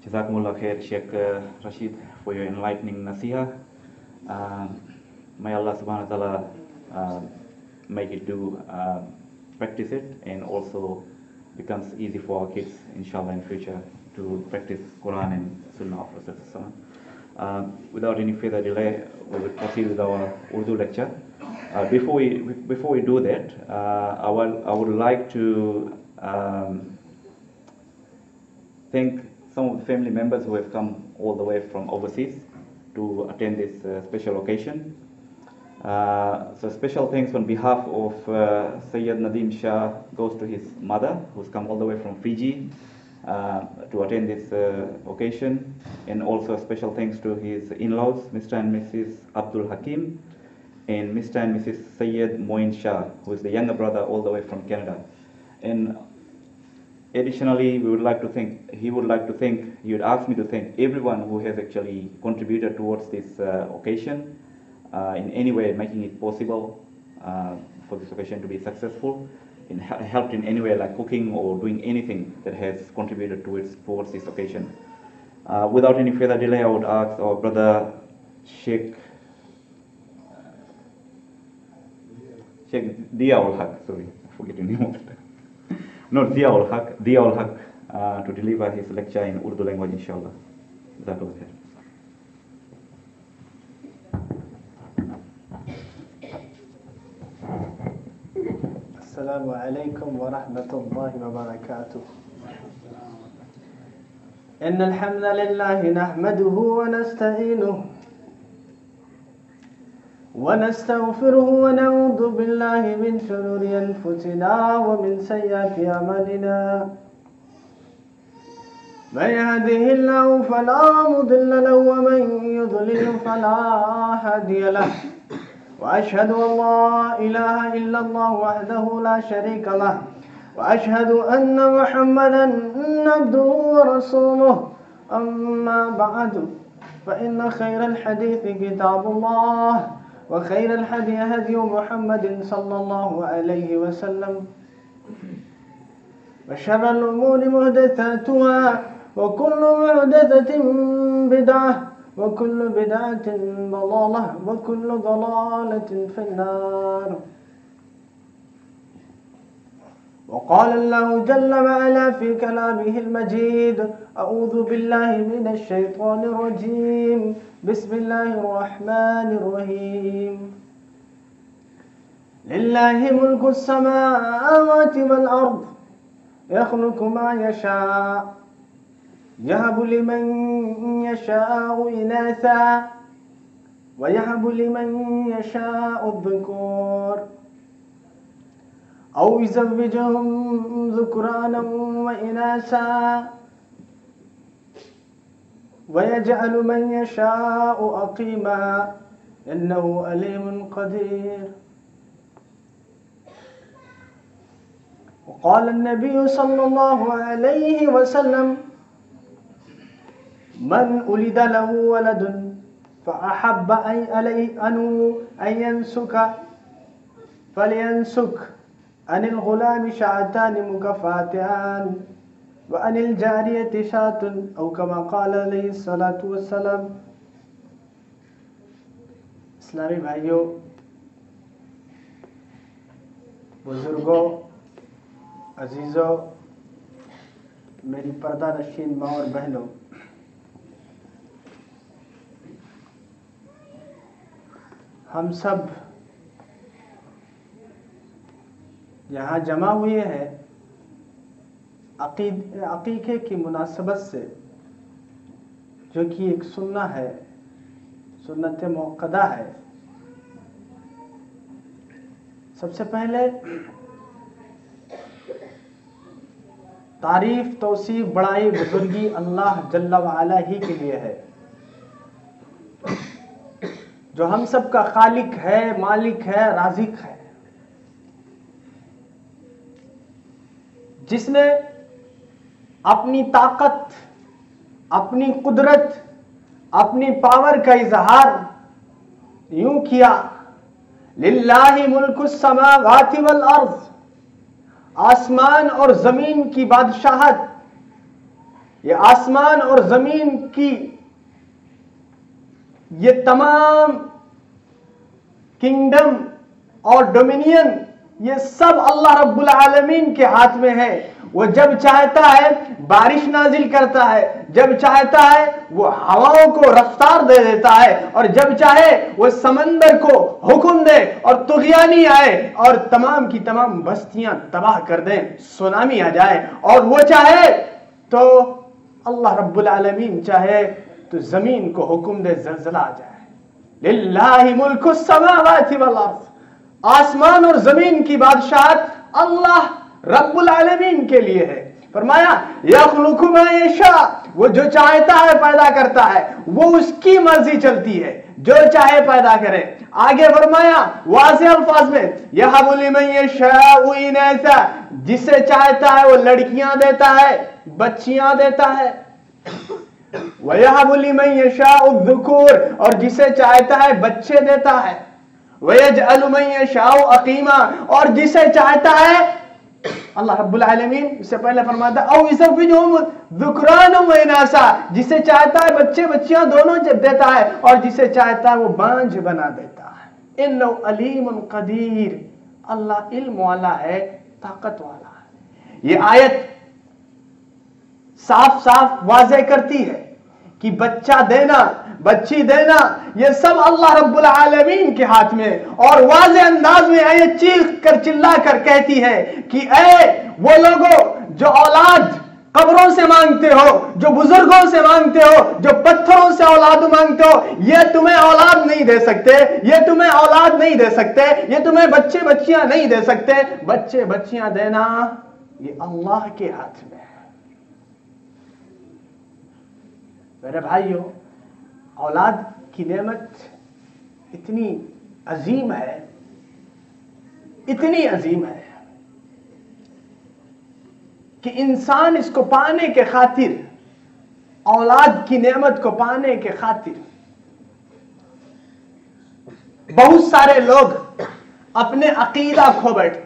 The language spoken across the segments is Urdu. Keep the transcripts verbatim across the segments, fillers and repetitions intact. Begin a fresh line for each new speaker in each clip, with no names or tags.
Jazakumullah khair, Sheikh uh, Rashid, for your enlightening nasiha. Uh, may Allah subhanahu wa ta'ala uh, make it do, uh, practice it, and also becomes easy for our kids, inshallah, in future to practice Quran and Sunnah of Rasulullah. Uh, without any further delay, we will proceed with our Urdu lecture. Uh, before we before we do that, uh, I, will, I would like to um, thank some of the family members who have come all the way from overseas to attend this uh, special occasion. Uh, so special thanks on behalf of uh, Sayyid Nadeem Shah goes to his mother, who's come all the way from Fiji uh, to attend this uh, occasion, and also special thanks to his in-laws, Mister and Missus Abdul Hakim, and Mister and Missus Sayyid Moin Shah, who is the younger brother all the way from Canada. And additionally, we would like to thank, he would like to thank, he would ask me to thank everyone who has actually contributed towards this uh, occasion, uh, in any way making it possible uh, for this occasion to be successful, and helped in any way like cooking or doing anything that has contributed towards, towards this occasion. Uh, without any further delay, I would ask our brother Sheikh, Sheikh Diaul Haq, sorry, I forget your name of it. No, Diaul Haq, Diaul Haq, uh, to deliver his lecture in Urdu language, inshallah. Jazakallah khair.
Assalamu alaikum wa rahmatullahi wa barakatuh. Inna alhamdulillahi nahmaduhu wa nasta'inuhu ونستغفره ونعوذ بالله من شرور أنفسنا ومن سيئات أعمالنا من يهده الله فلا مضل له ومن يضلل فلا هادي له وأشهد أن لا إله إلا الله وحده لا شريك له وأشهد أن محمدا عبده ورسوله أما بعد فإن خير الحديث كتاب الله وخير الهدي هدي محمد صلى الله عليه وسلم وشر الأمور محدثاتها وكل محدثة بدعة وكل بدعة ضلالة وكل ضلالة في النار. وقال الله جل وعلا في كلامه المجيد: أعوذ بالله من الشيطان الرجيم، بسم الله الرحمن الرحيم. لله ملك السماوات والأرض يخلق ما يشاء يهب لمن يشاء إناثا ويهب لمن يشاء الذكور أو يزوجهم ذكرانا وإناثا ويجعل من يشاء عقيما إنه عليم قدير. وقال النبي صلى الله عليه وسلم: من ولد له ولد فأحب أن ينسك فلينسك عن الغلام شعتان مكفاتان وعن الجارية شاة أو كما قال علیہ الصلاة والسلام. اسلامی بھائیوں، بزرگوں، عزیزوں، میری پردہ نشین ماں اور بہنوں، ہم سب یہاں جمع ہوئے ہیں عقید عقیقے کی مناسبت سے، جو کہ ایک سنہ ہے، سنت موقدہ ہے. سب سے پہلے تعریف، توصیف، بڑائی، بزرگی اللہ جل وعلا ہی کے لیے ہے، جو ہم سب کا خالق ہے، مالک ہے، رازق ہے، جس نے اپنی طاقت، اپنی قدرت، اپنی پاور کا اظہار یوں کیا: للہ ملک السماوات والارض، آسمان اور زمین کی بادشاہت یہ آسمان اور زمین کی یہ تمام کنگڈم اور ڈومینین یہ سب اللہ رب العالمین کے ہاتھ میں ہے. وہ جب چاہتا ہے بارش نازل کرتا ہے, جب چاہتا ہے وہ ہواؤں کو رفتار دے دیتا ہے, اور جب چاہے وہ سمندر کو حکم دے اور طغیانی آئے اور تمام کی تمام بستیاں تباہ کر دیں, سونامی آ جائے. اور وہ چاہے تو اللہ رب العالمین چاہے تو زمین کو حکم دے زلزلہ آ جائے. للہ ملک السماوات والارض, آسمان اور زمین کی بادشاہت اللہ رب العالمین کے لیے ہے. فرمایا یخلق ما یشاء, وہ جو چاہتا ہے پیدا کرتا ہے, وہ اس کی مرضی چلتی ہے, جو چاہے پیدا کرے. آگے فرمایا واضح الفاظ میں یہب لمن یشاء اناثا, جسے چاہتا ہے وہ لڑکیاں دیتا ہے, بچیاں دیتا ہے. وَيَهَبُ لِمَن يَشَاءُ الذُّكُورَ, اور جسے چاہتا ہے بچے دیتا ہے. وَيَجْعَلُ مَن يَشَاءُ عَقِيمًا, اور جسے چاہتا ہے اللہ رب العالمین اس سے پہلے فرماتا ہے او يُزَوِّجُهُمْ ذُكْرَانًا وَإِنَاثًا, جسے چاہتا ہے بچے بچیاں دونوں دیتا ہے, اور جسے چاہتا ہے وہ بانجھ بنا دیتا ہے. إِنَّهُ عَلِيمٌ قَدِيرٌ, اللہ علم والا ہے, طاقت والا ہے. یہ آیت صاف صاف واضح کرتی ہے کہ بچہ دینا, بچی دینا, یہ سب اللہ رب العالمین کے ہاتھ میں. اور واضح انداز میں آیت چیخ کر چلا کر کہتی ہے کہ اے وہ لوگوں جو اولاد قبروں سے مانگتے ہو, جو بزرگوں سے مانگتے ہو, جو پتھروں سے اولاد مانگتے ہو, یہ تمہیں اولاد نہیں دے سکتے, یہ تمہیں اولاد نہیں دے سکتے, یہ تمہیں بچے بچیاں نہیں دے سکتے. بچے بچیاں دینا یہ اللہ کے ہاتھ میں ہے. میرے بھائیو, اولاد کی نعمت اتنی عظیم ہے, اتنی عظیم ہے کہ انسان اس کو پانے کے خاطر, اولاد کی نعمت کو پانے کے خاطر بہت سارے لوگ اپنے عقیدہ کھو بیٹھتے.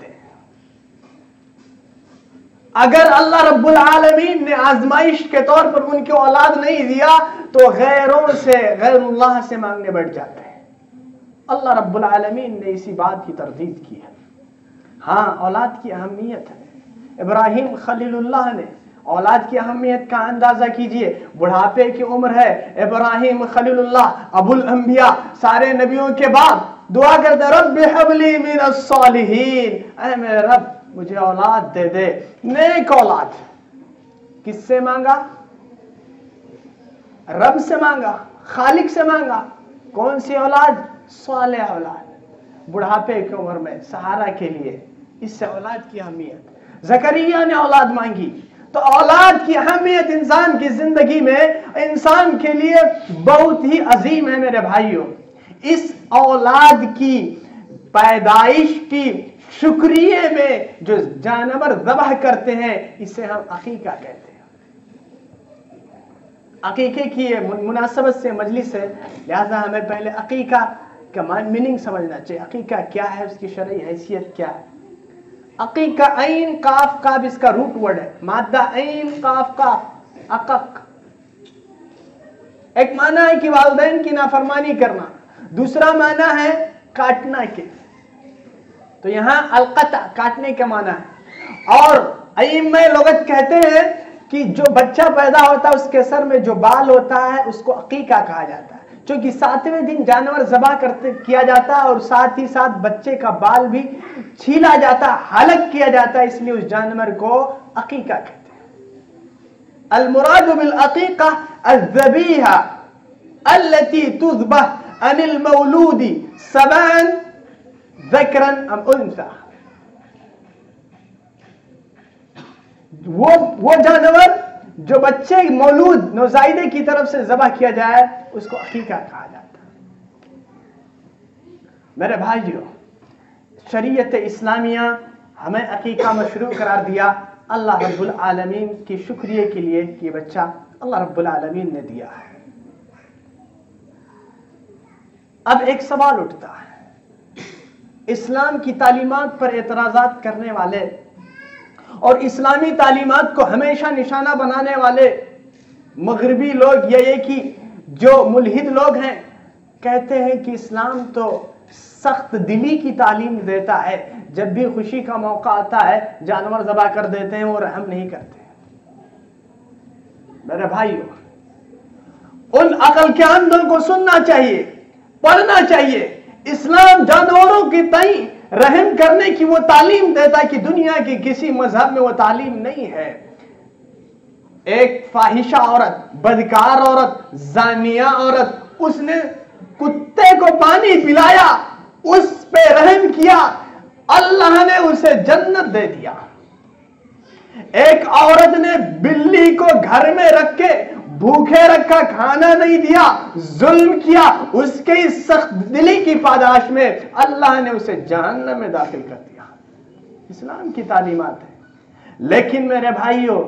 اگر اللہ رب العالمین نے آزمائش کے طور پر ان کو اولاد نہیں دیا تو غیروں سے, غیر اللہ سے مانگنے بیٹھ جاتے ہیں. اللہ رب العالمین نے اسی بات کی تردید کی ہے. ہاں اولاد کی اہمیت ہے. ابراہیم خلیل اللہ نے اولاد کی اہمیت کا اندازہ کیجئے, بڑھاپے کی عمر ہے, ابراہیم خلیل اللہ ابو الانبیاء, سارے نبیوں کے بعد دعا کرتے رب ہب لی من الصالحین, اے میرے رب مجھے اولاد دے دے, نیک اولاد. کس سے مانگا؟ رب سے مانگا, خالق سے مانگا. کون سی اولاد؟ صالح اولاد, بڑھاپے کی عمر میں سہارا کے لیے. اس سے اولاد کی اہمیت. زکریا نے اولاد مانگی, تو اولاد کی اہمیت انسان کی زندگی میں انسان کے لیے بہت ہی عظیم ہے. میرے بھائیوں, اس اولاد کی پیدائش کی شکریہ میں جو جانور ذبح کرتے ہیں اسے ہم عقیقہ کہتے ہیں. عقیقے کی مناسبت سے مجلس ہے, لہذا ہمیں پہلے عقیقہ کا میننگ سمجھنا چاہیے. عقیقہ کیا ہے, اس کی شرعی حیثیت کیا ہے. عقیقہ عین قاف کاف اس کا روٹ ورڈ ہے, مادہ عین قاف کاف, عقق. ایک معنی ہے کہ والدین کی نافرمانی کرنا, دوسرا معنی ہے کاٹنا کے. تو یہاں القطع کاٹنے کا معنی ہے. اور ائمہ لغت کہتے ہیں کہ جو بچہ پیدا ہوتا ہے اس کے سر میں جو بال ہوتا ہے اس کو عقیقہ کہا جاتا ہے, چونکہ ساتویں دن جانور ذبح کرتے کیا جاتا ہے اور ساتھ ہی ساتھ بچے کا بال بھی چھیلا جاتا ہے, حلق کیا جاتا ہے, اس لیے اس جانور کو عقیقہ کہتے ہیں. المراد بالعقیقہ الذبیحہ التي تذبح عن المولود سبعا ذکرا ام انثى, وہ وہ جانور جو بچے مولود نوزائیدے کی طرف سے ذبح کیا جائے اس کو عقیقہ کہا جاتا ہے. میرے بھائیو, شریعت اسلامیہ ہمیں عقیقہ مشروع قرار دیا اللہ رب العالمین کی شکریہ کے لیے کہ بچہ اللہ رب العالمین نے دیا ہے. اب ایک سوال اٹھتا ہے, اسلام کی تعلیمات پر اعتراضات کرنے والے اور اسلامی تعلیمات کو ہمیشہ نشانہ بنانے والے مغربی لوگ یا یہ کہ جو ملحد لوگ ہیں کہتے ہیں کہ اسلام تو سخت دلی کی تعلیم دیتا ہے، جب بھی خوشی کا موقع آتا ہے جانور ذبح کر دیتے ہیں، وہ رحم نہیں کرتے۔ میرے بھائیو، ان عقل کے اندھوں کو سننا چاہیے، پڑھنا چاہیے۔ اسلام جانوروں کی تئیں رحم کرنے کی وہ تعلیم دیتا ہے کہ دنیا کی کسی مذہب میں وہ تعلیم نہیں ہے۔ ایک فاحشہ عورت، بدکار عورت، زانیہ عورت، اس نے کتے کو پانی پلایا، اس پہ رحم کیا، اللہ نے اسے جنت دے دیا۔ ایک عورت نے بلی کو گھر میں رکھ کے بھوکے رکھا، کھانا نہیں دیا، ظلم کیا، اس کے سخت دلی کی پاداش میں اللہ نے اسے جہنم میں داخل کر دیا۔ اسلام کی تعلیمات ہے۔ لیکن میرے بھائیوں،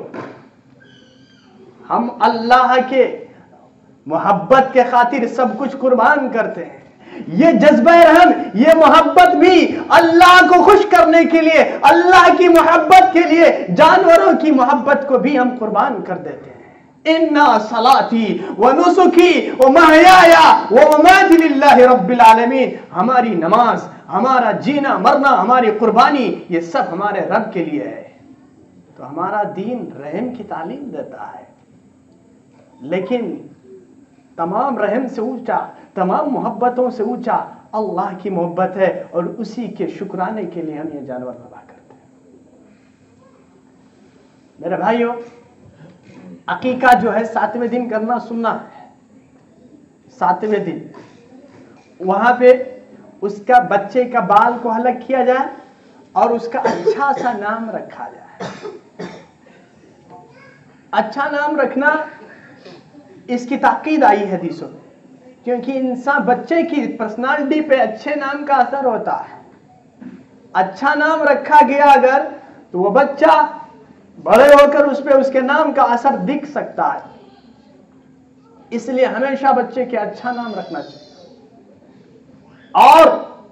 ہم اللہ کے محبت کے خاطر سب کچھ قربان کرتے ہیں۔ یہ جذبہ رحم، یہ محبت بھی اللہ کو خوش کرنے کے لیے، اللہ کی محبت کے لیے جانوروں کی محبت کو بھی ہم قربان کر دیتے ہیں۔ اِنَّا صَلَاتِي وَنُسُكِي وَمَحْيَايَ وَمَمَاتِي لِلَّهِ رَبِّ الْعَالَمِينَ، ہماری نماز، ہمارا جینا مرنا، ہماری قربانی، یہ سب ہمارے رب کے لیے ہے۔ تو ہمارا دین رحم کی تعلیم دیتا ہے، لیکن تمام رحم سے اونچا، تمام محبتوں سے اونچا اللہ کی محبت ہے، اور اسی کے شکرانے کے لیے ہم یہ جانور ذبح کرتے ہیں۔ میرے بھائیوں، عقیقہ جو ہے ساتویں دن کرنا سننا ہے۔ ساتویں دن وہاں پہ اس کا بچے کا بال کو حلق کیا جائے اور اس کا اچھا سا نام رکھا جائے۔ اچھا نام رکھنا اس کی تاکید آئی حدیثوں میں، کیونکہ انسان بچے کی پرسنالٹی پہ اچھے نام کا اثر ہوتا ہے۔ اچھا نام رکھا گیا اگر تو وہ بچہ بڑے ہو کر اس پہ اس کے نام کا اثر دکھ سکتا ہے، اس لیے ہمیشہ بچے کے اچھا نام رکھنا چاہیے۔ اور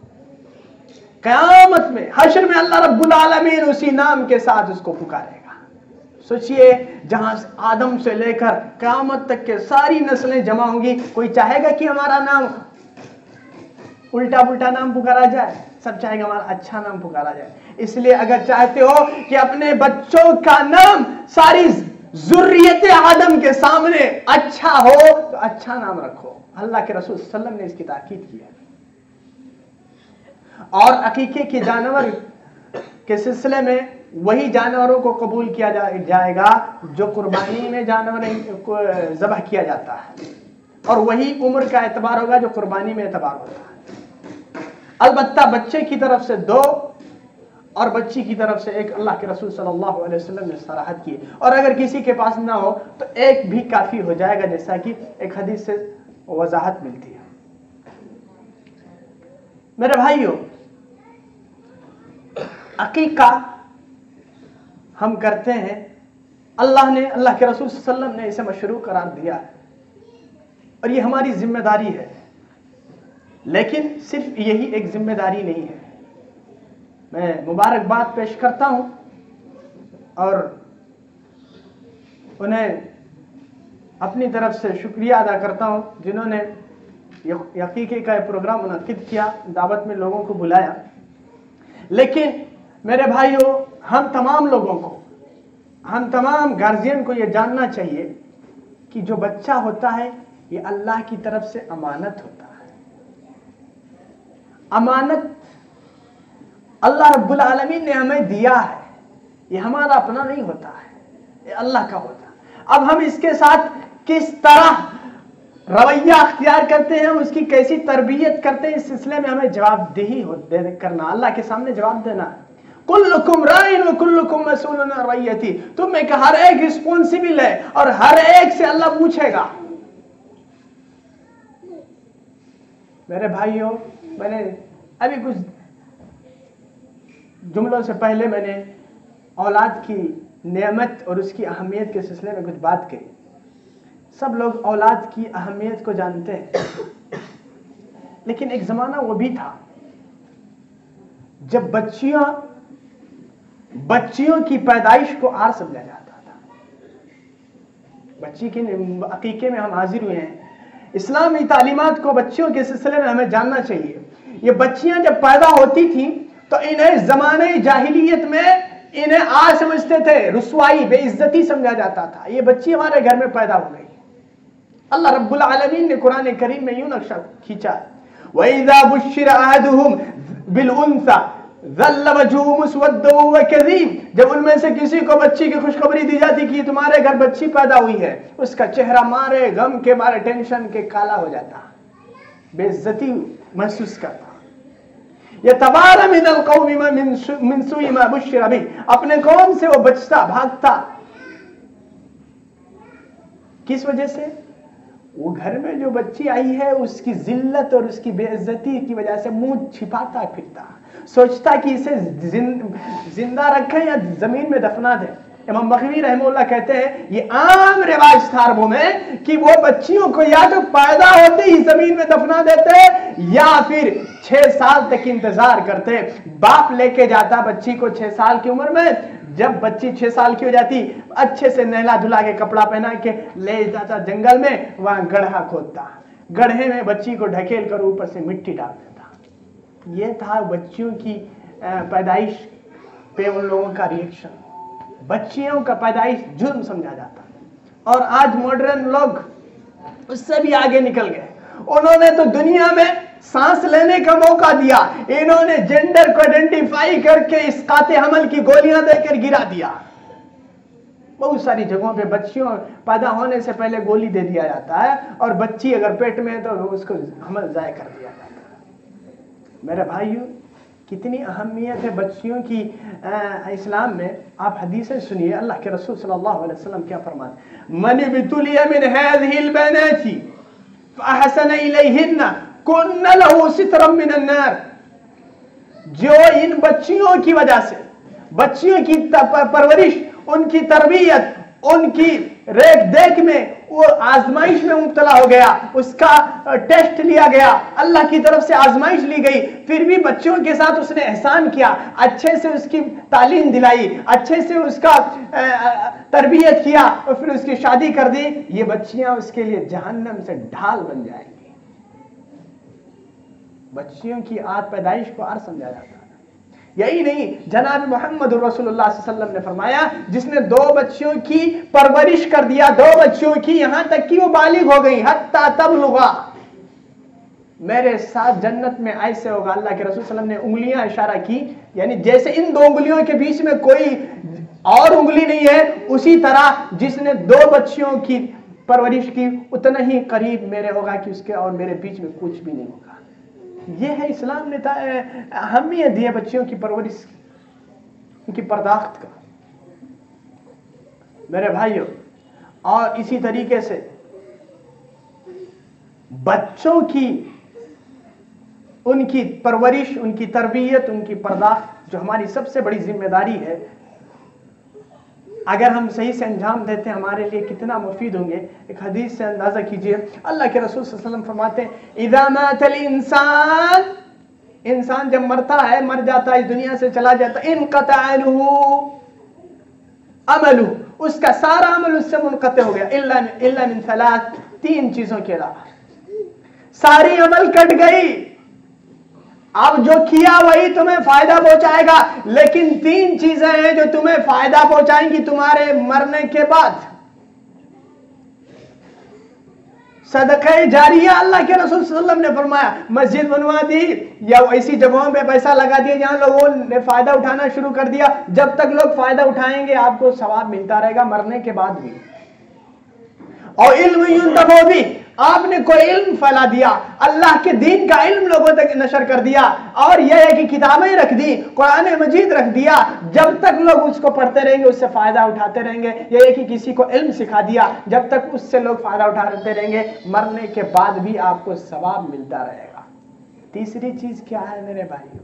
قیامت میں، حشر میں اللہ رب العالمین اسی نام کے ساتھ اس کو پکارے گا۔ سوچئے، جہاں آدم سے لے کر قیامت تک کے ساری نسلیں جمع ہوں گی، کوئی چاہے گا کہ ہمارا نام الٹا پلٹا نام پکارا جائے؟ سب چاہے گا ہمارا اچھا نام پکارا جائے۔ اس لیے اگر چاہتے ہو کہ اپنے بچوں کا نام ساری ذریت آدم کے سامنے اچھا ہو تو اچھا نام رکھو۔ اللہ کے رسول صلی اللہ علیہ وسلم نے اس کی تاکید کی ہے۔ اور عقیقے کے جانور کے سلسلے میں وہی جانوروں کو قبول کیا جائے گا جو قربانی میں جانور ذبح کیا جاتا ہے، اور وہی عمر کا اعتبار ہوگا جو قربانی میں اعتبار ہوتا ہے۔ البتہ بچے کی طرف سے دو اور بچی کی طرف سے ایک اللہ کے رسول صلی اللہ علیہ وسلم نے صراحت کی، اور اگر کسی کے پاس نہ ہو تو ایک بھی کافی ہو جائے گا، جیسا کہ ایک حدیث سے وضاحت ملتی ہے۔ میرے بھائیوں، عقیقہ ہم کرتے ہیں، اللہ نے، اللہ کے رسول صلی اللہ علیہ وسلم نے اسے مشروع قرار دیا ہے، اور یہ ہماری ذمہ داری ہے۔ لیکن صرف یہی ایک ذمہ داری نہیں ہے۔ میں مبارکباد پیش کرتا ہوں اور انہیں اپنی طرف سے شکریہ ادا کرتا ہوں جنہوں نے عقیقے کا پروگرام منعقد کیا، دعوت میں لوگوں کو بلایا۔ لیکن میرے بھائیوں، ہم تمام لوگوں کو، ہم تمام گارجین کو یہ جاننا چاہیے کہ جو بچہ ہوتا ہے یہ اللہ کی طرف سے امانت ہوتا ہے۔ امانت اللہ رب العالمین نے ہمیں دیا ہے، یہ ہمارا اپنا نہیں ہوتا ہے، یہ اللہ کا ہوتا ہے۔ اب ہم اس کے ساتھ کس طرح رویہ اختیار کرتے ہیں، اس کی کیسی تربیت کرتے ہیں، اس سلسلے میں ہمیں جواب دہی کرنا، اللہ کے سامنے جواب دینا ہے۔ کلکم رائن وکلکم مسئول عن رعیتہ، تم میں کہ ہر ایک رسپونسبل ہے اور ہر ایک سے اللہ پوچھے گا۔ میرے بھائیوں، میں نے ابھی کچھ جملوں سے پہلے میں نے اولاد کی نعمت اور اس کی اہمیت کے سلسلے میں کچھ بات کی۔ سب لوگ اولاد کی اہمیت کو جانتے ہیں، لیکن ایک زمانہ وہ بھی تھا جب بچیاں بچیوں کی پیدائش کو آر سمجھا جاتا تھا۔ بچی کے عقیقے میں ہم حاضر ہوئے ہیں. اسلامی تعلیمات کو بچیوں کے سلسلے میں ہمیں جاننا چاہیے. یہ بچیاں جب پیدا ہوتی تھیں تو انہیں زمانے جاہلیت میں انہیں آ سمجھتے تھے, رسوائی, بے عزتی سمجھا جاتا تھا. یہ بچی ہمارے گھر میں پیدا ہو گئی. اللہ رب العالمین نے قرآن کریم میں یوں نقشہ کھینچا, وَإِذَا بُشِّرَ أَحَدُهُمْ بِالْأُنثَى ظَلَّ وَجْهُهُ مُسْوَدًّا وَكَظِيمًا. جب ان میں سے کسی کو بچی کی خوشخبری دی جاتی کہ تمہارے گھر بچی پیدا ہوئی ہے, اس کا چہرہ مارے غم کے مارے ٹینشن کے کالا ہو جاتا, بے عزتی محسوس کرتا. يَتَوَارَى مِنَ الْقَوْمِ مِنْ سُوءِ مَا بُشِّرَ بِهِ. اپنے قوم سے وہ بچتا بھاگتا. کس وجہ سے؟ وہ گھر میں جو بچی آئی ہے اس کی ذلت اور اس کی بے عزتی کی وجہ سے منہ چھپاتا پھرتا, سوچتا کہ اسے زندہ رکھیں یا زمین میں دفنا دیں. امام بغوی رحمہ اللہ کہتے ہیں یہ عام رواج تھا عربوں میں کہ وہ بچیوں کو یا تو پیدا ہوتے ہی زمین میں دفنا دیتے یا پھر چھ سال تک انتظار کرتے. باپ لے کے جاتا بچی کو چھ سال کی عمر میں, جب بچی چھ سال کی ہو جاتی اچھے سے نہلا دھلا کے کپڑا پہنا کے لے جاتا جنگل میں, وہاں گڑھا کھودتا, گڑھے میں بچی کو ڈھکیل کر اوپر سے مٹی ڈال دیتا. یہ تھا بچیوں کی پیدائش پہ ان لوگوں کا ریئیکشن. بچیوں کا پیدائش جرم سمجھا جاتا. اور آج ماڈرن لوگ اس سے بھی آگے نکل گئے. انہوں نے تو دنیا میں سانس لینے کا موقع دیا, انہوں نے جینڈر کو آئیڈینٹیفائی کر کے اسقاط حمل کی گولیاں دے کر گرا دیا. بہت ساری جگہوں پہ بچیوں پیدا ہونے سے پہلے گولی دے دیا جاتا ہے, اور بچی اگر پیٹ میں ہے تو اس کو حمل ضائع کر دیا جاتا ہے. میرے بھائیو, کتنی اہمیت ہے بچیوں کی اسلام میں. آپ حدیثیں سنیے, اللہ کے رسول صلی اللہ علیہ وسلم کیا فرماتے ہیں, من ابتلی من هذه البنات فاحسن الیہن کن له سترا من النار. جو ان بچیوں کی وجہ سے, بچیوں کی پرورش, ان کی تربیت, ان کی ریکھ دیکھ میں وہ آزمائش میں مبتلا ہو گیا, اس کا ٹیسٹ لیا گیا, اللہ کی طرف سے آزمائش لی گئی, پھر بھی بچوں کے ساتھ اس نے احسان کیا, اچھے سے اس کی تعلیم دلائی, اچھے سے اس کا تربیت کیا, اور پھر اس کی شادی کر دی, یہ بچیاں اس کے لیے جہنم سے ڈھال بن جائیں گی. بچیوں کی آد پیدائش کو آر سمجھا جاتا ہے. یہی نہیں, جناب محمد رسول اللہ صلی اللہ علیہ وسلم نے فرمایا جس نے دو بچیوں کی پرورش کر دیا, دو بچیوں کی یہاں تک کہ وہ بالغ ہو گئی, حتی تبلغا, میرے ساتھ جنت میں ایسے ہوگا. اللہ کے رسول صلی اللہ علیہ وسلم نے انگلیاں اشارہ کی, یعنی جیسے ان دو انگلیوں کے بیچ میں کوئی اور انگلی نہیں ہے, اسی طرح جس نے دو بچیوں کی پرورش کی اتنا ہی قریب میرے ہوگا کہ اس کے اور میرے بیچ میں کچھ بھی نہیں ہوگا. یہ ہے اسلام نے اہمیت دی ہے بچیوں کی پرورش, ان کی پرداخت کا. میرے بھائیوں, اور اسی طریقے سے بچوں کی ان کی پرورش, ان کی تربیت, ان کی پرداخت جو ہماری سب سے بڑی ذمہ داری ہے, اگر ہم صحیح سے انجام دیتے ہیں ہمارے لیے کتنا مفید ہوں گے. ایک حدیث سے اندازہ کیجئے, اللہ کے رسول صلی اللہ علیہ وسلم فرماتے ہیں اذا مات الانسان, انسان جب مرتا ہے, مر جاتا ہے, اس دنیا سے چلا جاتا ہے, انقطع عنہ عملہ, اس کا سارا عمل اس سے منقطع ہو گیا, الا من ثلاث, تین چیزوں کے علاوہ ساری عمل کٹ گئی. اب جو کیا وہی تمہیں فائدہ پہنچائے گا, لیکن تین چیزیں ہیں جو تمہیں فائدہ پہنچائیں گی تمہارے مرنے کے بعد. صدقہ جاریہ, اللہ کے رسول صلی اللہ علیہ وسلم نے فرمایا مسجد بنوا دی یا ایسی جگہوں پہ پیسہ لگا دیا جہاں لوگوں نے فائدہ اٹھانا شروع کر دیا, جب تک لوگ فائدہ اٹھائیں گے آپ کو ثواب ملتا رہے گا مرنے کے بعد بھی. اور علم ینتفع بھی, آپ نے کوئی علم پھیلا دیا, اللہ کے دین کا علم لوگوں تک نشر کر دیا, اور یہ ہے کہ کتابیں رکھ دی, قرآن مجید رکھ دیا, جب تک لوگ اس کو پڑھتے رہیں گے اس سے فائدہ اٹھاتے رہیں گے. یہ ہے کہ کسی کو علم سکھا دیا, جب تک اس سے لوگ فائدہ اٹھاتے رہیں گے مرنے کے بعد بھی آپ کو ثواب ملتا رہے گا. تیسری چیز کیا ہے میرے بھائیو,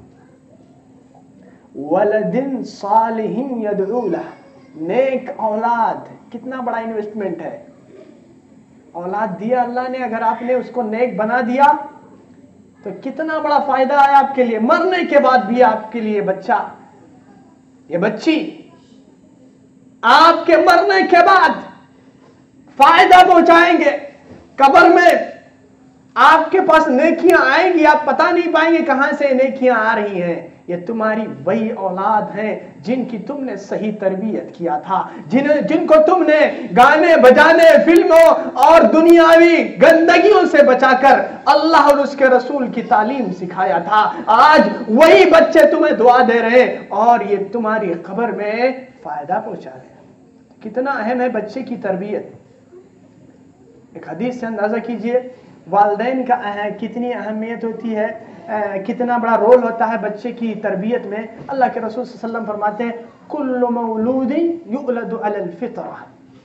ولد صالح یدعو لہ, نیک اولاد. کتنا بڑا انویسٹمنٹ ہے, اولاد دیا اللہ نے, اگر آپ نے اس کو نیک بنا دیا تو کتنا بڑا فائدہ ہے آپ کے لیے. مرنے کے بعد بھی آپ کے لیے بچہ, یہ بچی آپ کے مرنے کے بعد फायदा पहुंचाएंगे। कब्र में आपके पास नेकियां आएंगी, आप पता नहीं पाएंगे कहां से नेकियां आ रही हैं। ये तुम्हारी वही औलाद हैं जिनकी तुमने सही तरबियत किया था, जिन जिनको तुमने गाने बजाने, फिल्मों और दुनियावी गंदगियों से बचाकर अल्लाह और उसके रसूल की तालीम सिखाया था। आज वही बच्चे तुम्हें दुआ दे रहे हैं और ये तुम्हारी खबर में फायदा पहुंचा रहे हैं। कितना अहम है बच्चे की तरबियत। एक हदीस से अंदाजा कीजिए वालिदैन का अह, कितनी अहमियत होती है, आ, कितना बड़ा रोल होता है बच्चे की तरबियत में। अल्लाह के रसूल सल्लल्लाहु अलैहि वसल्लम फरमाते हैं कुल्लु मौलूदिन युलदु अलल फितरा,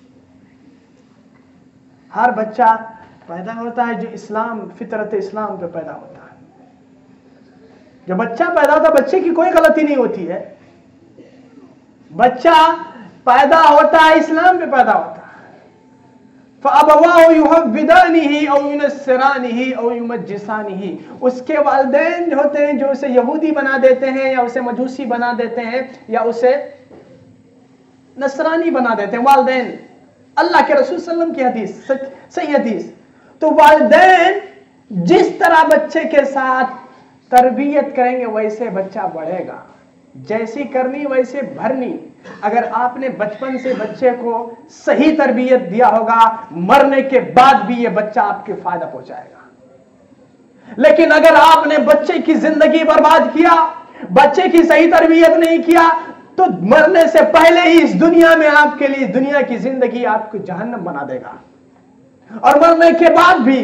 हर बच्चा पैदा होता है जो इस्लाम फितरत इस्लाम पे पैदा होता है। जब बच्चा पैदा होता है बच्चे की कोई गलती नहीं होती है, बच्चा पैदा होता है इस्लाम पे पैदा होता है। फ़अबवाहु युहव्विदानिही औ युनस्सिरानिही औ युमज्जिसानिही, उसके वालिदैन होते हैं जो उसे यहूदी बना देते हैं या उसे मजूसी बना देते हैं या उसे नसरानी बना देते हैं वालिदैन। अल्लाह के रसूल सल्लल्लाहु अलैहि वसल्लम की हदीस, सही हदीस। तो वालिदैन जिस तरह बच्चे के साथ तरबियत करेंगे वैसे बच्चा बढ़ेगा, जैसी करनी वैसे भरनी। अगर आपने बचपन से बच्चे को सही तरबियत दिया होगा, मरने के बाद भी ये बच्चा आपके फायदा पहुंचाएगा। लेकिन अगर आपने बच्चे की जिंदगी बर्बाद किया, बच्चे की सही तरबियत नहीं किया, तो मरने से पहले ही इस दुनिया में आपके लिए दुनिया की जिंदगी आपको जहन्नम बना देगा और मरने के बाद भी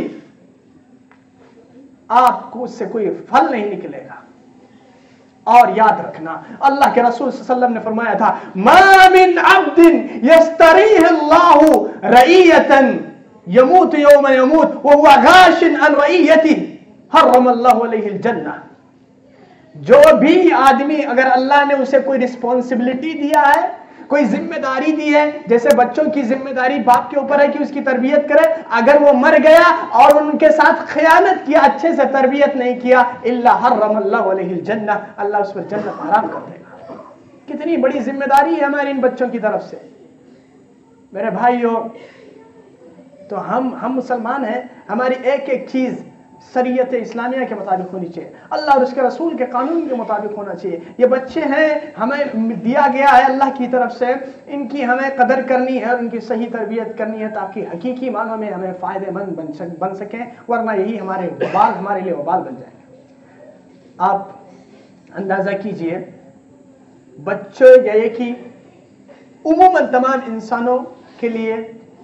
आपको उससे कोई फल नहीं निकलेगा। और याद रखना अल्लाह के रसूल सल्लल्लाहु अलैहि वसल्लम ने फरमाया था मा मिन अब्दिन यस्तरीहल्लाहु रईयतन यमूत यौम यमूत व हुवा गाशिन अन रईयति हर्रमल्लाहु अलैहिल जन्नह। जो भी आदमी अगर अल्लाह ने उसे कोई रिस्पॉन्सिबिलिटी दिया है, कोई जिम्मेदारी दी है, जैसे बच्चों की जिम्मेदारी बाप के ऊपर है कि उसकी तरबियत करे, अगर वो मर गया और उनके साथ खयानत किया, अच्छे से तरबियत नहीं किया, इल्ला हर्रमल्लाहु अलैहिल जन्नह, अल्लाह उस पर जन्नत हराम कर देगा। कितनी बड़ी जिम्मेदारी है हमारे इन बच्चों की तरफ से। मेरे भाइयों, तो हम हम मुसलमान हैं, हमारी एक एक चीज शरीयत इस्लामिया के मुताबिक होनी चाहिए, अल्लाह और उसके रसूल के कानून के मुताबिक होना चाहिए। ये बच्चे हैं, हमें दिया गया है अल्लाह की तरफ से, इनकी हमें कदर करनी है और उनकी सही तरबियत करनी है ताकि हकीकी मानों में हमें फ़ायदेमंद बन सक बन सकें, वरना यही हमारे वबाल हमारे लिए वबाल बन जाएंगे। आप अंदाज़ा कीजिए बच्चों ये कि उमूमन तमाम इंसानों के लिए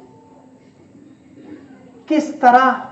किस तरह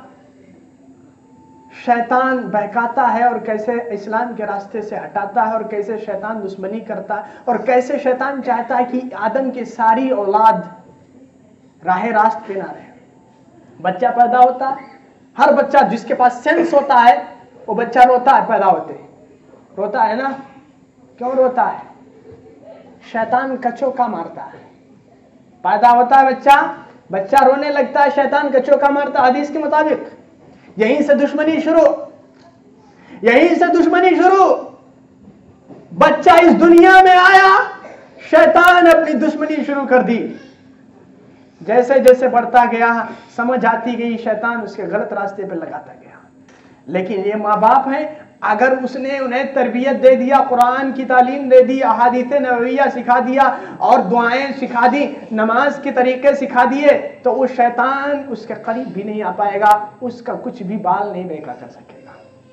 शैतान बहकाता है और कैसे इस्लाम के रास्ते से हटाता है और कैसे शैतान दुश्मनी करता है और कैसे शैतान चाहता है कि आदम की सारी औलाद राह रास्त पे ना रहे। बच्चा पैदा होता है, हर बच्चा जिसके पास सेंस होता है वो बच्चा रोता है, पैदा होते रोता है ना। क्यों रोता है? शैतान कचोका मारता है। पैदा होता है बच्चा, बच्चा रोने लगता है, शैतान कचोका मारता है हदीस के मुताबिक। यहीं से दुश्मनी शुरू, यहीं से दुश्मनी शुरू। बच्चा इस दुनिया में आया, शैतान अपनी दुश्मनी शुरू कर दी। जैसे जैसे बढ़ता गया, समझ आती गई, शैतान उसके गलत रास्ते पर लगाता गया। लेकिन ये माँ बाप हैं, अगर उसने उन्हें तरबियत दे दिया, कुरान की तालीम दे दी, अहादीस नबविया सिखा दिया और दुआएं सिखा दी, नमाज के तरीके सिखा दिए, तो वो शैतान उसके करीब भी नहीं आ पाएगा, उसका कुछ भी बाल नहीं बेका कर सकेगा।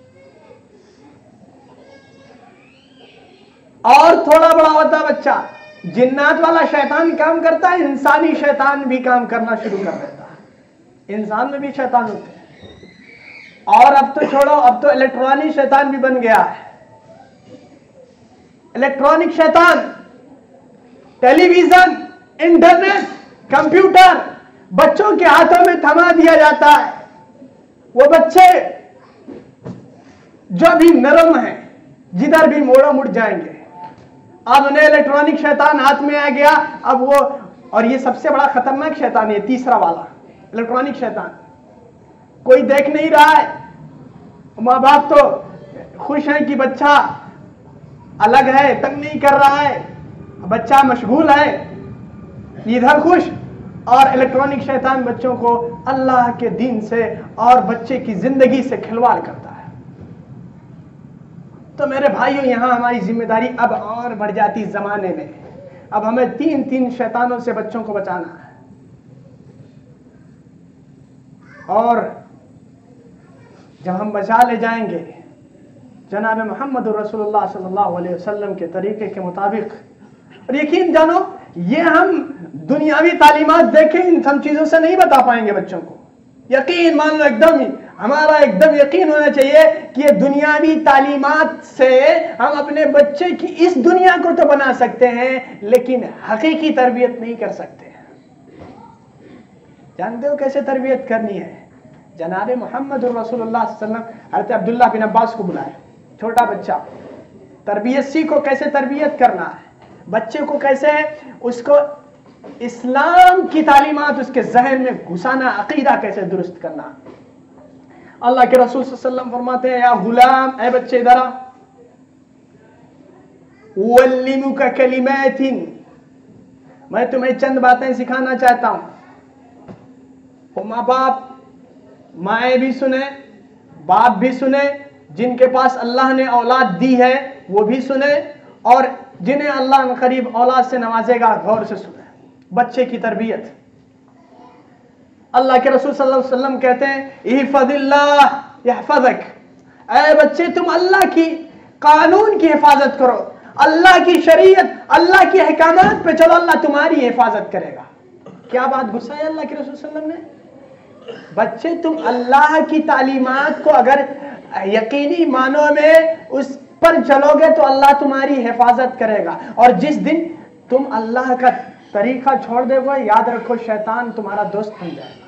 और थोड़ा बड़ा होता बच्चा, जिन्नात वाला शैतान काम करता है, इंसानी शैतान भी काम करना शुरू कर देता है। इंसान में भी शैतान होते हैं। और अब तो छोड़ो, अब तो इलेक्ट्रॉनिक शैतान भी बन गया है। इलेक्ट्रॉनिक शैतान, टेलीविजन, इंटरनेट, कंप्यूटर बच्चों के हाथों में थमा दिया जाता है। वो बच्चे जो भी नरम हैं, जिधर भी मोड़ो मुड़ जाएंगे। अब उन्हें इलेक्ट्रॉनिक शैतान हाथ में आ गया, अब वो, और ये सबसे बड़ा खतरनाक शैतान है, तीसरा वाला इलेक्ट्रॉनिक शैतान। कोई देख नहीं रहा है, माँ बाप तो खुश हैं कि बच्चा अलग है, तंग नहीं कर रहा है, बच्चा मशगूल है, इधर खुश اور الیکٹرانک شیطان بچوں کو اللہ کے دین سے اور بچے کی زندگی سے کھلواڑ کرتا ہے۔ تو میرے بھائیوں، یہاں ہماری ذمہ داری اب اور بڑھ جاتی زمانے میں۔ اب ہمیں تین تین شیطانوں سے بچوں کو بچانا ہے، اور جب ہم بچا لے جائیں گے جناب محمد رسول اللہ صلی اللہ علیہ وسلم کے طریقے کے مطابق، اور یقین جانو یہ ہم دنیاوی تعلیمات دیکھیں ان سب چیزوں سے نہیں بتا پائیں گے بچوں کو۔ یقین مان لو، ایک دم ہی ہمارا ایک دم یقین ہونا چاہیے کہ یہ دنیاوی تعلیمات سے ہم اپنے بچے کی اس دنیا کو تو بنا سکتے ہیں لیکن حقیقی تربیت نہیں کر سکتے۔ جانتے ہو کیسے تربیت کرنی ہے؟ جناب محمد رسول اللہ صلی اللہ علیہ وسلم حضرت عبداللہ بن عباس کو بلائے، چھوٹا بچہ، تربیت سیکھو، کیسے تربیت کرنا ہے بچے کو، کیسے اس کو اسلام کی تعلیمات اس کے ذہن میں گھسانا، عقیدہ کیسے درست کرنا۔ اللہ کے رسول صلی اللہ علیہ وسلم فرماتے ہیں، یا غلام، اے بچے ادھر آ، اعلمک کلمات، میں تمہیں چند باتیں سکھانا چاہتا ہوں۔ ماں باپ، مائیں بھی سنیں، باپ بھی سنیں، جن کے پاس اللہ نے اولاد دی ہے وہ بھی سنیں، اور جنہیں اللہ قریب اولاد سے نوازے گا غور سے سنیں۔ بچے کی تربیت، اللہ کے رسول صلی اللہ علیہ وسلم کہتے ہیں، احفظ اللہ یحفظک، اے بچے تم اللہ کی قانون کی حفاظت کرو، اللہ کی شریعت، اللہ کی احکامات پہ چلو، اللہ تمہاری حفاظت کرے گا۔ کیا بات گھسائی اللہ کے رسول صلی اللہ علیہ وسلم نے؟ بچے تم اللہ کی تعلیمات کو اگر یقینی معنوں میں اس پر چلو گے تو اللہ تمہاری حفاظت کرے گا، اور جس دن تم اللہ کا طریقہ چھوڑ دے گے، یاد رکھو شیطان تمہارا دوست بن جائے گا۔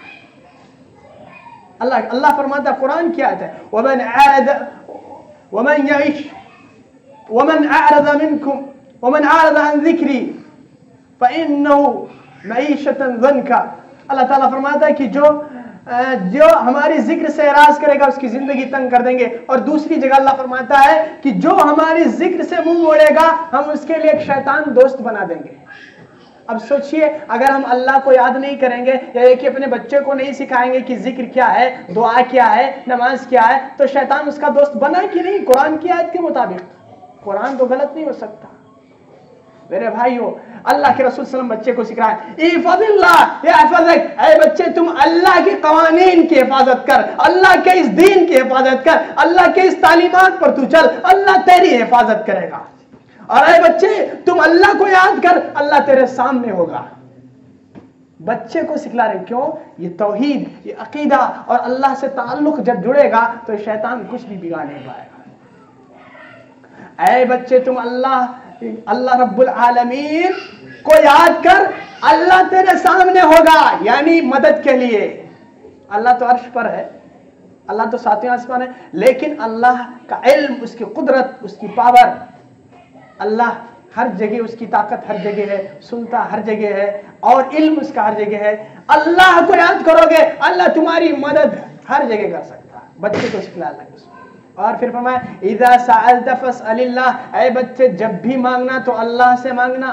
اللہ اللہ فرماتا ہے، قرآن کی آیت ہے، وَمَنْ أَعْرَضَ وَمَنْ يَعِشْ وَمَنْ أَعْرَضَ مِنْكُمْ وَمَنْ أَعْرَضَ عَنْ ذِكْرِي فَإِنَّهُ مَعِيشَةً ضَنْكَ۔ اللہ تعالیٰ فرماتا ہے کہ جو جو ہماری ذکر سے اعراض کرے گا اس کی زندگی تنگ کر دیں گے، اور دوسری جگہ اللہ فرماتا ہے کہ جو ہماری ذکر سے منہ موڑے گا ہم اس کے لیے ایک شیطان دوست بنا دیں گے۔ اب سوچئے، اگر ہم اللہ کو یاد نہیں کریں گے یا کہ اپنے بچے کو نہیں سکھائیں گے کہ ذکر کیا ہے، دعا کیا ہے، نماز کیا ہے، تو شیطان اس کا دوست بنا کہ نہیں؟ قرآن کی آیت کے مطابق قرآن تو غلط نہیں ہو سکتا۔ میرے بھائیو، اللہ کے رسول صلی اللہ علیہ وسلم بچے کو سکھائے، احفظ اللہ یحفظک، اے بچے تم اللہ کے قوانین کی حفاظت کر، اللہ کے اس دین کی حفاظت کر، اللہ کے اس تعلیمات پر تو چل، اللہ تیری حفاظت کرے گا۔ اور اے بچے تم اللہ کو یاد کر، اللہ تیرے سامنے ہوگا۔ بچے کو سکھلا رہے، کیوں؟ یہ توحید، یہ عقیدہ اور اللہ سے تعلق جب جڑے گا تو شیطان کچھ بھی بگاڑ نہیں پائے گا۔ اے بچے تم اللہ اللہ رب العالمین کو یاد کر، اللہ تیرے سامنے ہوگا، یعنی مدد کے لیے۔ اللہ تو عرش پر ہے، اللہ تو ساتویں آسمان ہے، لیکن اللہ کا علم، اس کی قدرت، اس کی پاور، اللہ ہر جگہ، اس کی طاقت ہر جگہ ہے، سنتا ہر جگہ ہے، اور علم اس کا ہر جگہ ہے۔ اللہ کو یاد کرو گے اللہ تمہاری مدد ہر جگہ کر سکتا ہے۔ بچے کو سکھلا اللہ کے، اور پھر فرمایا اذا سألت فاسأل اللہ، اے بچے جب بھی مانگنا تو اللہ سے مانگنا۔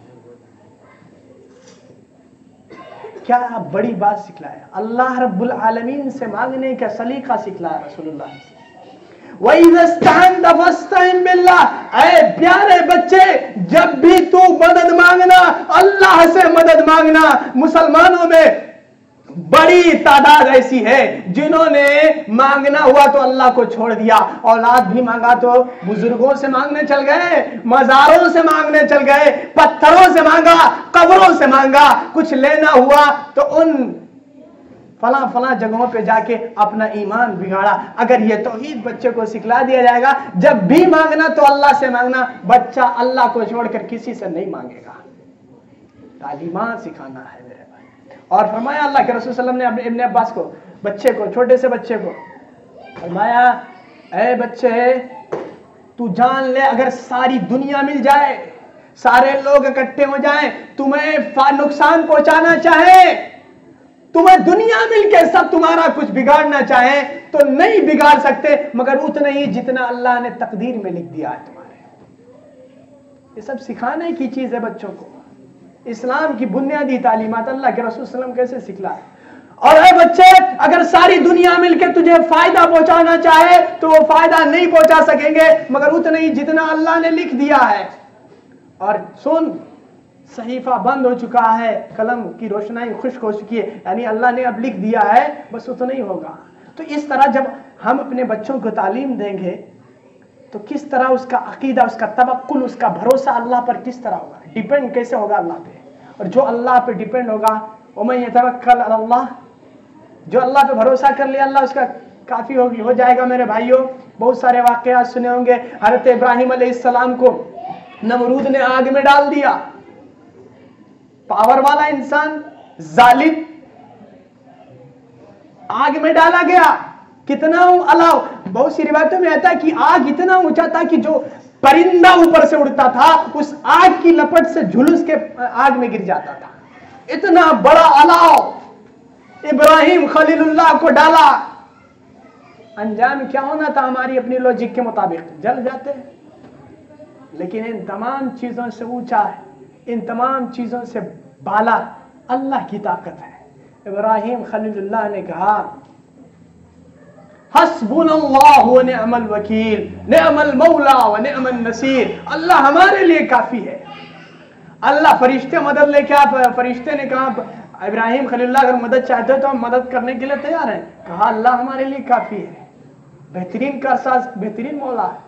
کیا بڑی بات سکھلایا، اللہ رب العالمین سے مانگنے کا سلیقہ سکھلایا رسول اللہ سے۔ وَإِذَا اسْتَعَنْتَ فَاسْتَعِنْ بِاللَّهِ، اے پیارے بچے جب بھی تو مدد مانگنا اللہ سے مدد مانگنا۔ مسلمانوں میں بڑی تعداد ایسی ہے جنہوں نے مانگنا ہوا تو اللہ کو چھوڑ دیا، اولاد بھی مانگا تو بزرگوں سے مانگنے چل گئے، مزاروں سے مانگنے چل گئے، پتھروں سے مانگا، قبروں سے مانگا، کچھ لینا ہوا تو ان فلاں فلاں جگہوں پہ جا کے اپنا ایمان بگاڑا۔ اگر یہ توحید بچے کو سکھلا دیا جائے گا، جب بھی مانگنا تو اللہ سے مانگنا، بچہ اللہ کو چھوڑ کر کسی سے نہیں مانگے گا۔ تعلیمات سکھانا ہے میرے بھائی۔ اور فرمایا اللہ کے رسول صلی اللہ علیہ وسلم نے ابن عباس کو، بچے کو، چھوٹے سے بچے کو فرمایا، اے بچے تو جان لے اگر ساری دنیا مل جائے، سارے لوگ اکٹھے ہو جائیں، تمہیں نقصان پہنچانا چاہیں، تمہیں دنیا مل کے سب تمہارا کچھ بگاڑنا چاہیں تو نہیں بگاڑ سکتے مگر اتنا ہی جتنا اللہ نے تقدیر میں لکھ دیا ہے تمہارے۔ یہ سب سکھانے کی چیز ہے بچوں کو۔ اسلام کی بنیادی تعلیمات اللہ کے رسول صلی اللہ علیہ وسلم کیسے سکھلائے. اور اے بچے اگر ساری دنیا مل کے تجھے فائدہ پہنچانا چاہے تو وہ فائدہ نہیں پہنچا سکیں گے مگر اتنا ہی جتنا اللہ نے لکھ دیا ہے. اور سن صحیفہ بند ہو چکا ہے, قلم کی روشنائی خشک ہو چکی ہے, یعنی اللہ نے اب لکھ دیا ہے بس اتنا ہی ہوگا. تو اس طرح جب ہم اپنے بچوں کو تعلیم دیں گے تو کس طرح اس کا عقیدہ, اس کا توکل, اس کا بھروسہ اللہ پر کس طرح ہوگا, ڈیپینڈ کیسے ہوگا اللہ پہ. اور جو اللہ پہ ڈیپینڈ ہوگا وَمَن يَتَوَكَّلْ عَلَى اللَّهِ, جو اللہ پہ بھروسہ کر لیا اللہ اس کا کافی ہوگی ہو جائے گا. میرے بھائیوں بہت سارے واقعات سنے ہوں گے. حضرت ابراہیم علیہ السلام کو نمرود نے آگ میں ڈال دیا, پاور والا انسان ظالم, آگ میں ڈالا گیا. کتنا الاؤ, بہت سی روایتوں میں آتا ہے کہ آگ اتنا اونچا تھا کہ جو پرندہ اوپر سے اڑتا تھا اس آگ کی لپٹ سے جھلس کے آگ میں گر جاتا تھا. اتنا بڑا الاؤ ابراہیم خلیل اللہ کو ڈالا. انجام کیا ہونا تھا ہماری اپنی لوجک کے مطابق, جل جاتے. لیکن ان تمام چیزوں سے اونچا ہے, ان تمام چیزوں سے بالا اللہ کی طاقت ہے. ابراہیم خلیل اللہ نے کہا حسبنا اللہ ونعم الوکیل نعم المولا ونعم النصیر, اللہ ہمارے لیے کافی ہے. اللہ فرشتے مدد لے کے, آپ فرشتے نے کہا ابراہیم خلیل اللہ اگر مدد چاہتے تو ہم مدد کرنے کے لیے تیار ہیں. کہا اللہ ہمارے لیے کافی ہے, بہترین کارساز, بہترین مولا ہے.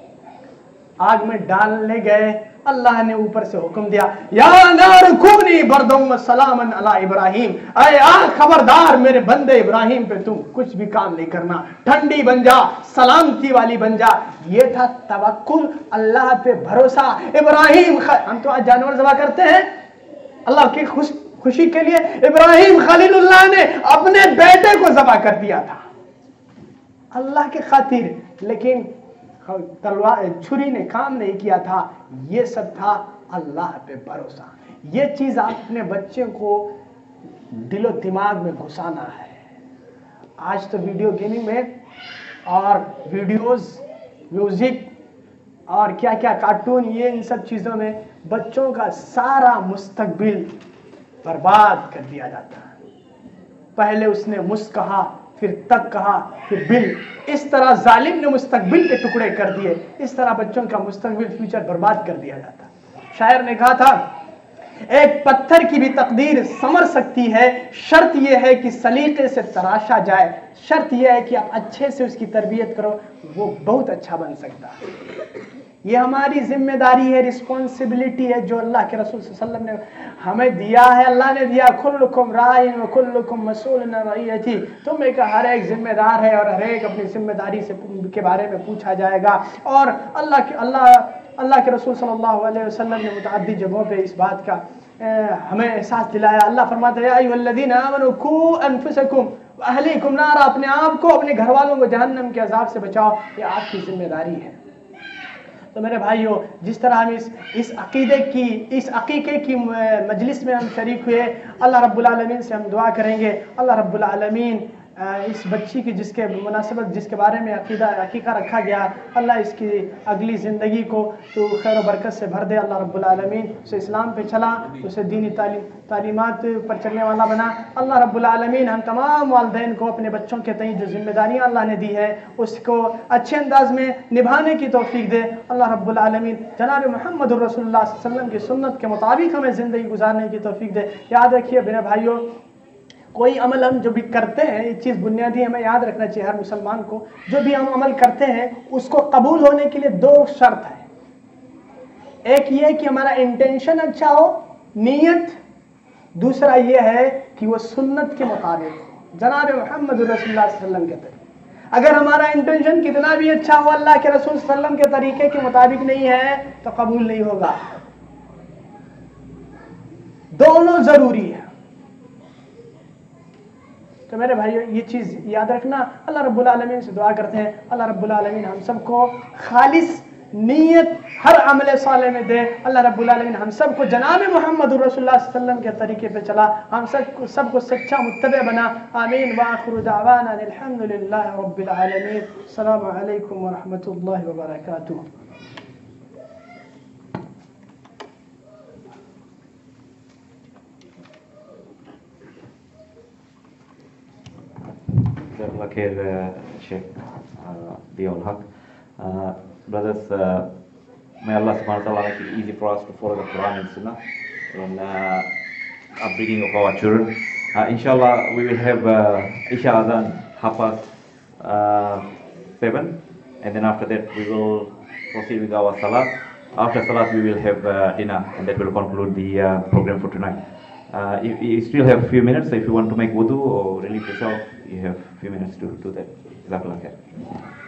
آگ میں ڈالنے گئے, اللہ نے اوپر سے حکم دیا یا نار کونی بردم و سلامن علی ابراہیم, اے آگ خبردار میرے بندے ابراہیم پہ تم کچھ بھی کام نہیں کرنا, ٹھنڈی بن جا, سلامتی والی بن جا. یہ تھا توکل, اللہ پہ بھروسہ. ابراہیم خ... ہم تو آج جانور ذبح کرتے ہیں اللہ کی خوش خوشی کے لیے, ابراہیم خلیل اللہ نے اپنے بیٹے کو ذبح کر دیا تھا اللہ کے خاطر, لیکن تلوار چھری نے کام نہیں کیا تھا. یہ سب تھا اللہ پہ بھروسہ. یہ چیز آپ اپنے بچے کو دل و دماغ میں گھسانا ہے. آج تو ویڈیو گیمنگ میں اور ویڈیوز, میوزک اور کیا کیا کارٹون, یہ ان سب چیزوں میں بچوں کا سارا مستقبل برباد کر دیا جاتا ہے. پہلے اس نے مس کہا, پھر تک کہا, پھر بل. اس طرح ظالم نے مستقبل کے ٹکڑے کر دیے. اس طرح بچوں کا مستقبل, فیوچر برباد کر دیا جاتا. شاعر نے کہا تھا ایک پتھر کی بھی تقدیر سنور سکتی ہے, شرط یہ ہے کہ سلیقے سے تراشا جائے. شرط یہ ہے کہ آپ اچھے سے اس کی تربیت کرو, وہ بہت اچھا بن سکتا ہے. یہ ہماری ذمہ داری ہے, رسپانسبلٹی ہے جو اللہ کے رسول صلی اللہ علیہ وسلم نے ہمیں دیا ہے. اللہ نے دیا کلکم راعٍ وکلکم مسئول عن رعیتہ, تم ایک ہر ایک ذمہ دار ہے اور ہر ایک اپنی ذمہ داری سے کے بارے میں پوچھا جائے گا. اور اللہ کے اللہ اللہ کے رسول صلی اللہ علیہ وسلم نے متعدد جگہوں پہ اس بات کا ہمیں احساس دلایا. اللہ فرماتا ہے یا ایھا الذین آمنوا قوا انفسکم واہلیکم نارا, اپنے آپ کو اپنے گھر والوں کو جہنم کے عذاب سے بچاؤ, یہ آپ کی ذمہ داری ہے. تو میرے بھائیوں, جس طرح ہم اس اس عقیدے کی اس عقیقے کی مجلس میں ہم شریک ہوئے, اللہ رب العالمین سے ہم دعا کریں گے اللہ رب العالمین اس بچی کی جس کے مناسبت جس کے بارے میں عقیدہ عقیقہ رکھا گیا, اللہ اس کی اگلی زندگی کو تو خیر و برکت سے بھر دے. اللہ رب العالمین اسے اسلام پہ چلا, اسے دینی تعلیم تعلیمات پر چلنے والا بنا. اللہ رب العالمین ہم تمام والدین کو اپنے بچوں کے تئیں جو ذمہ داریاں اللہ نے دی ہے اس کو اچھے انداز میں نبھانے کی توفیق دے. اللہ رب العالمین جناب محمد الرسول اللہ صلی اللہ علیہ وسلم کی سنت کے مطابق ہمیں زندگی گزارنے کی توفیق دے. یاد رکھیے میرے بھائیوں, کوئی عمل ہم جو بھی کرتے ہیں, یہ چیز بنیادی ہمیں یاد رکھنا چاہیے ہر مسلمان کو, جو بھی ہم عمل کرتے ہیں اس کو قبول ہونے کے لیے دو شرط ہے. ایک یہ کہ ہمارا انٹینشن اچھا ہو, نیت. دوسرا یہ ہے کہ وہ سنت کے مطابق ہو, جناب محمد رسول اللہ صلی اللہ علیہ وسلم کے طریقے. اگر ہمارا انٹینشن کتنا بھی اچھا ہو, اللہ کے رسول صلی اللہ علیہ وسلم کے طریقے کے مطابق نہیں ہے تو قبول نہیں ہوگا. دونوں ضروری ہے. تو میرے بھائیو یہ چیز یاد رکھنا. اللہ رب العالمین سے دعا کرتے ہیں اللہ رب العالمین ہم سب کو خالص نیت ہر عمل صالح میں دے. اللہ رب العالمین ہم سب کو جناب محمد رسول اللہ صلی اللہ علیہ وسلم کے طریقے پہ چلا, ہم سب کو سب کو سچا متبع بنا. آمین. وآخر دعوانا الحمد للہ رب العالمین. السلام علیکم ورحمۃ اللہ وبرکاتہ.
Jazakallah khair, uh, Sheikh uh, Diaul Haq. Uh, brothers, uh, may Allah subhanahu wa ta'ala make it easy for us to follow the Quran and Sunnah in uh, upbringing of our children. Uh, inshallah, we will have uh, Isha Adhan half past uh, seven, and then after that we will proceed with our Salat. After Salat, we will have uh, dinner, and that will conclude the uh, program for tonight. Uh, you, you still have a few minutes, so if you want to make wudu or relieve yourself, you have a few minutes to do that. Jazakallah khair.